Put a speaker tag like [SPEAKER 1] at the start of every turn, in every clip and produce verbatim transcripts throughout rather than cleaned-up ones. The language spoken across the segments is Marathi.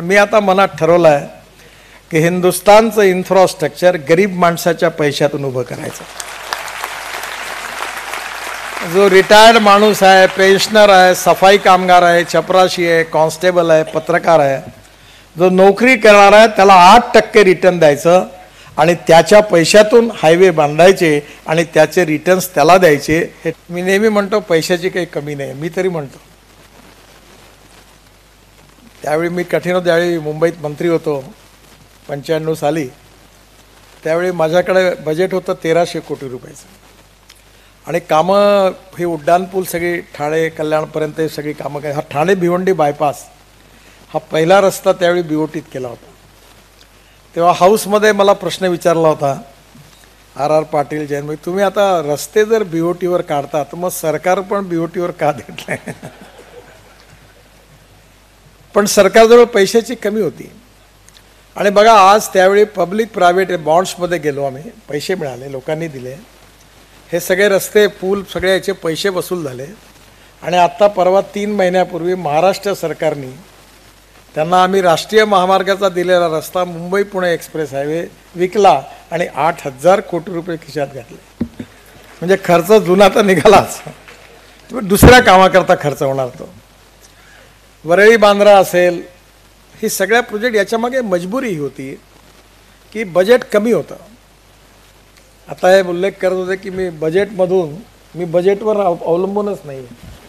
[SPEAKER 1] मी आता मनात ठरवलं आहे की हिंदुस्थानचं इन्फ्रास्ट्रक्चर गरीब माणसाच्या पैशातून उभं करायचं. जो रिटायर्ड माणूस आहे, पेन्शनर आहे, सफाई कामगार आहे, चपराशी आहे, कॉन्स्टेबल आहे, पत्रकार आहे, जो नोकरी करणार आहे त्याला आठ टक्के रिटर्न द्यायचं आणि त्याच्या पैशातून हायवे बांधायचे आणि त्याचे रिटर्न्स त्याला द्यायचे. हे मी नेहमी म्हणतो, पैशाची काही कमी नाही. मी तरी म्हणतो, त्यावेळी मी कठीण त्यावेळी मुंबईत मंत्री होतो पंच्याण्णव साली. त्यावेळी माझ्याकडे बजेट होतं तेराशे कोटी रुपयाचं आणि कामं ही उड्डाणपूल सगळी ठाणे कल्याणपर्यंत सगळी कामं काय. हा ठाणे भिवंडी बायपास हा पहिला रस्ता त्यावेळी बीओटीत केला होता. तेव्हा हाऊसमध्ये मला प्रश्न विचारला होता आर आर पाटील जैन, तुम्ही आता रस्ते जर बीओटीवर काढता तर मग सरकार पण बीओटीवर का देत नाही? पण सरकारजवळ पैशाची कमी होती. आणि बघा, आज त्यावेळी पब्लिक प्रायव्हेट बॉन्ड्समध्ये गेलो आम्ही, पैसे मिळाले, लोकांनी दिले, हे सगळे रस्ते पूल सगळे याचे पैसे वसूल झाले. आणि आत्ता परवा तीन महिन्यापूर्वी महाराष्ट्र सरकारने त्यांना आम्ही राष्ट्रीय महामार्गाचा दिलेला रस्ता मुंबई पुणे एक्सप्रेस हायवे विकला आणि आठ हजार कोटी रुपये खिशात घातले. म्हणजे खर्च जुना तर निघालाच, दुसऱ्या कामाकरता खर्च होणार तो. वरळी बांद्रा असेल, ही सगळ्या प्रोजेक्ट याच्यामागे मजबुरी ही होती की बजेट कमी होतं. आता हे उल्लेख करत होते की मी बजेटमधून मी बजेटवर अवलंबूनच नाही.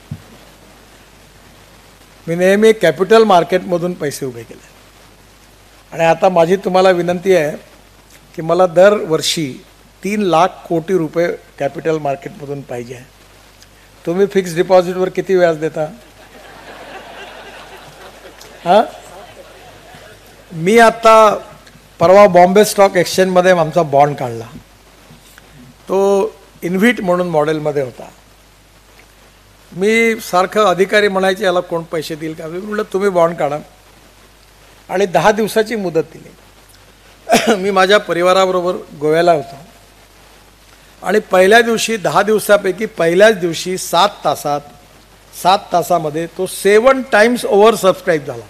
[SPEAKER 1] मी नेहमी कॅपिटल मार्केटमधून पैसे उभे केले. आणि आता माझी तुम्हाला विनंती आहे की मला दरवर्षी तीन लाख कोटी रुपये कॅपिटल मार्केटमधून पाहिजे आहे. तुम्ही फिक्स डिपॉझिटवर किती व्याज देता? हां, मी आता परवा बॉम्बे स्टॉक एक्सचेंजमध्ये आमचा बॉन्ड काढला. तो इन्व्हिट म्हणून मॉडेलमध्ये होता. मी सारखं अधिकारी म्हणायचे याला कोण पैसे देईल का? मी म्हटलं तुम्ही बॉन्ड काढा आणि दहा दिवसाची मुदत दिली. मी माझ्या परिवाराबरोबर गोव्याला होतो आणि पहिल्या दिवशी दहा दिवसापैकी पहिल्याच दिवशी सात तासात सात तासामध्ये तो सेवन टाइम्स ओव्हर सबस्क्राईब झाला.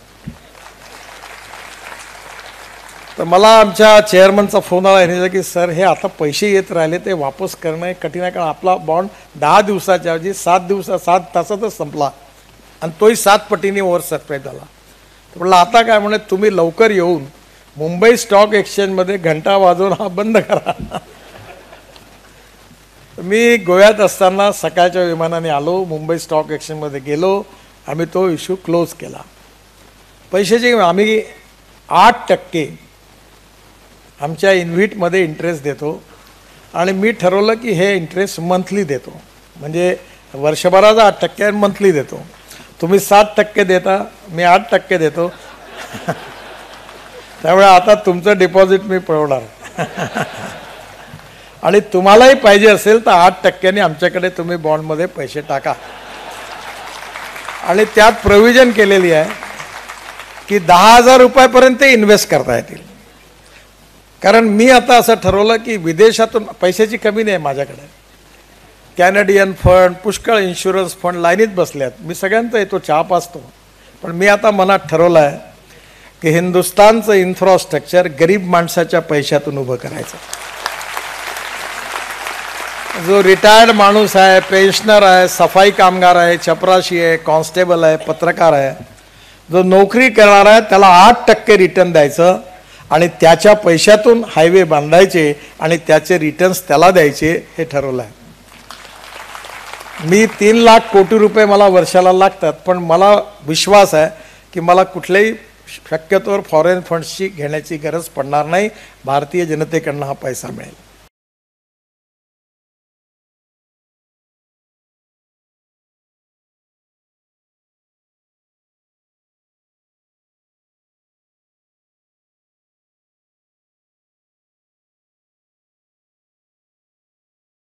[SPEAKER 1] तर मला आमच्या चेअरमनचा फोन आला याने की सर, हे आता पैसे येत राहिले ते वापस करणं कठीण आहे, कारण आपला बॉन्ड दहा दिवसाच्या ऐवजी सात दिवसा सात तासातच संपला आणि तोही सात पटीने ओव्हर सबस्क्राईब झाला. तर म्हटलं आता काय म्हणे, तुम्ही लवकर येऊन मुंबई स्टॉक एक्सचेंजमध्ये घंटा वाजवून हा बंद करा. मी गोव्यात असताना सकाळच्या विमानाने आलो, मुंबई स्टॉक एक्सचेंजमध्ये गेलो, आम्ही तो इश्यू क्लोज केला. पैशाची आम्ही आठ टक्के आमच्या इन्व्हिटमध्ये इंटरेस्ट देतो आणि मी ठरवलं की हे इंटरेस्ट मंथली देतो, म्हणजे वर्षभराचा आठ टक्के आणि मंथली देतो. तुम्ही सात टक्के देता, मी आठ टक्के देतो. त्यामुळे आता तुमचं डिपॉझिट मी पळवणार. आणि तुम्हालाही पाहिजे असेल तर आठ टक्क्यांनी आमच्याकडे तुम्ही बॉन्डमध्ये पैसे टाका. आणि त्यात प्रोव्हिजन केलेली आहे की दहा हजार रुपयापर्यंत इन्व्हेस्ट करता येतील. कारण मी आता असं ठरवलं की विदेशातून पैशाची कमी नाही माझ्याकडे. कॅनेडियन फंड, पुष्कळ इन्शुरन्स फंड लाईनीत बसल्यात. मी सगळ्यांचा येतो, चहा पाचतो. पण मी आता मनात ठरवलं आहे की हिंदुस्थानचं इन्फ्रास्ट्रक्चर गरीब माणसाच्या पैशातून उभं करायचं. जो रिटायर्ड माणूस आहे, पेन्शनर आहे, सफाई कामगार आहे, चपराशी आहे, कॉन्स्टेबल आहे, पत्रकार आहे, जो नोकरी करणार आहे त्याला आठ टक्के रिटर्न द्यायचं आणि त्याच्या पैशातून हायवे बांधायचे आणि त्याचे रिटर्न्स त्याला द्यायचे. हे ठरवलं आहे. मी तीन लाख कोटी रुपये मला वर्षाला लागतात, पण मला विश्वास आहे की मला कुठल्याही शक्यतोवर फॉरेन फंड्सची घेण्याची गरज पडणार नाही. भारतीय जनतेकडनं हा पैसा मिळेल.